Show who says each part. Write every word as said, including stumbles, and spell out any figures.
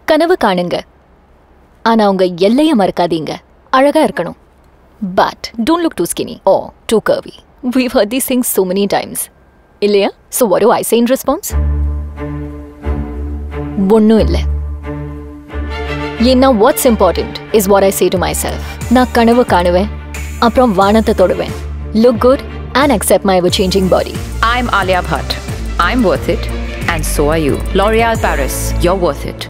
Speaker 1: கனவு காணுங்க, ஆனா உங்க எல்லைய மறக்காதீங்க. அழகா இருக்கணும், but don't look too skinny or too curvy. We've heard these things so many times. இல்லையா? So what do I say in response? ஒன்னும் இல்லை. ஏன்னா what's important is what I say to myself. நான் கனவு காணுவேன், அப்புறம் வானத்தை தொடுவேன். Look good and accept my ever-changing body.
Speaker 2: I'm Alia Bhatt. I'm worth it, and so are you. L'Oréal Paris, you're worth it.